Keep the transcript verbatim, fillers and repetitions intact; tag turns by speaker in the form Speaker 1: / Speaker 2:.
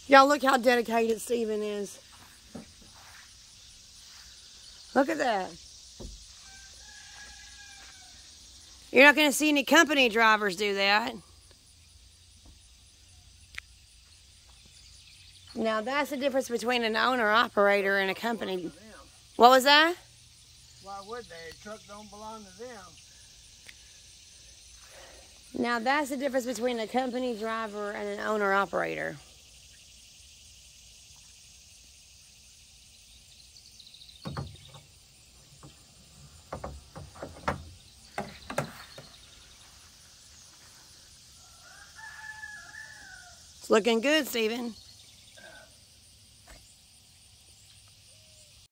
Speaker 1: Y'all look how dedicated Steven is. Look at that. You're not going to see any company drivers do that. Now that's the difference between an owner-operator and a company. What was that?
Speaker 2: Why would they? The truck don't belong to them.
Speaker 1: Now that's the difference between a company driver and an owner-operator. It's looking good, Steven.